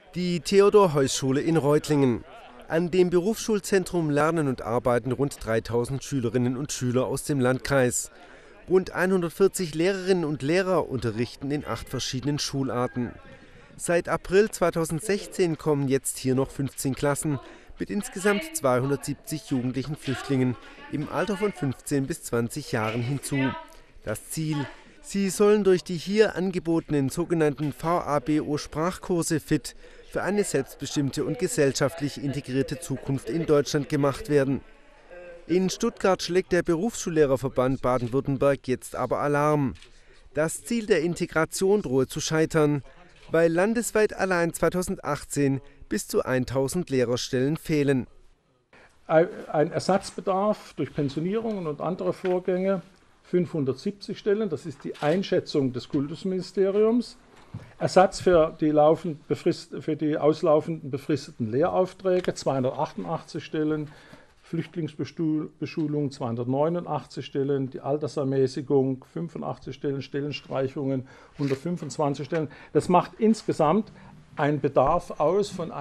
Die Theodor-Heuss-Schule in Reutlingen. An dem Berufsschulzentrum lernen und arbeiten rund 3000 Schülerinnen und Schüler aus dem Landkreis. Rund 140 Lehrerinnen und Lehrer unterrichten in 8 verschiedenen Schularten. Seit April 2016 kommen jetzt hier noch 15 Klassen mit insgesamt 270 jugendlichen Flüchtlingen im Alter von 15 bis 20 Jahren hinzu. Das Ziel: Sie sollen durch die hier angebotenen sogenannten VABO-Sprachkurse fit für eine selbstbestimmte und gesellschaftlich integrierte Zukunft in Deutschland gemacht werden. In Stuttgart schlägt der Berufsschullehrerverband Baden-Württemberg jetzt aber Alarm. Das Ziel der Integration drohe zu scheitern, weil landesweit allein 2018 bis zu 1000 Lehrerstellen fehlen. Ein Ersatzbedarf durch Pensionierungen und andere Vorgänge, 570 Stellen, das ist die Einschätzung des Kultusministeriums. Ersatz für die auslaufenden befristeten Lehraufträge, 288 Stellen, Flüchtlingsbeschulung 289 Stellen, die Altersermäßigung 85 Stellen, Stellenstreichungen 125 Stellen. Das macht insgesamt einen Bedarf aus von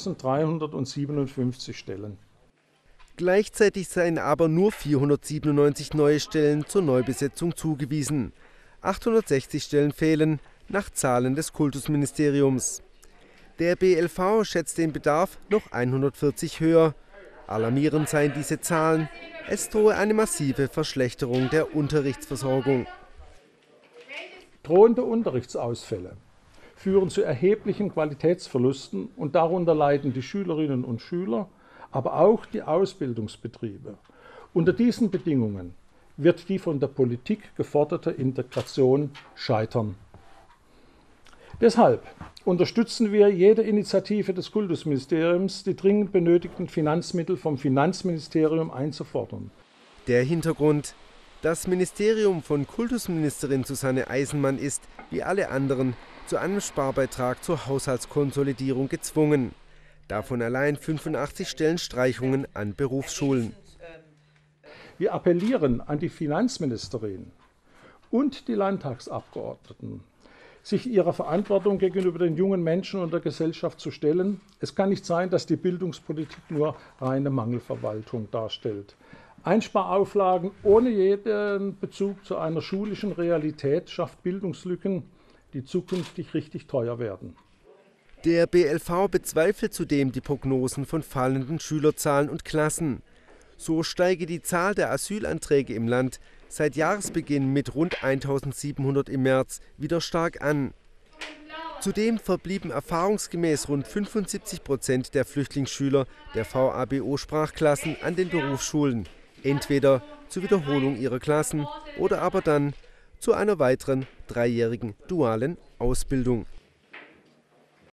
1357 Stellen. Gleichzeitig seien aber nur 497 neue Stellen zur Neubesetzung zugewiesen. 860 Stellen fehlen, nach Zahlen des Kultusministeriums. Der BLV schätzt den Bedarf noch 140 höher. Alarmierend seien diese Zahlen, es drohe eine massive Verschlechterung der Unterrichtsversorgung. Drohende Unterrichtsausfälle führen zu erheblichen Qualitätsverlusten und darunter leiden die Schülerinnen und Schüler, aber auch die Ausbildungsbetriebe. Unter diesen Bedingungen wird die von der Politik geforderte Integration scheitern. Deshalb unterstützen wir jede Initiative des Kultusministeriums, die dringend benötigten Finanzmittel vom Finanzministerium einzufordern. Der Hintergrund: Das Ministerium von Kultusministerin Susanne Eisenmann ist, wie alle anderen, zu einem Sparbeitrag zur Haushaltskonsolidierung gezwungen. Davon allein 85 Stellenstreichungen an Berufsschulen. Wir appellieren an die Finanzministerin und die Landtagsabgeordneten, sich ihrer Verantwortung gegenüber den jungen Menschen und der Gesellschaft zu stellen. Es kann nicht sein, dass die Bildungspolitik nur reine Mangelverwaltung darstellt. Einsparauflagen ohne jeden Bezug zu einer schulischen Realität schafft Bildungslücken, die zukünftig richtig teuer werden. Der BLV bezweifelt zudem die Prognosen von fallenden Schülerzahlen und Klassen. So steige die Zahl der Asylanträge im Land seit Jahresbeginn mit rund 1700 im März wieder stark an. Zudem verblieben erfahrungsgemäß rund 75% der Flüchtlingsschüler der VABO-Sprachklassen an den Berufsschulen, entweder zur Wiederholung ihrer Klassen oder aber dann zu einer weiteren 3-jährigen dualen Ausbildung.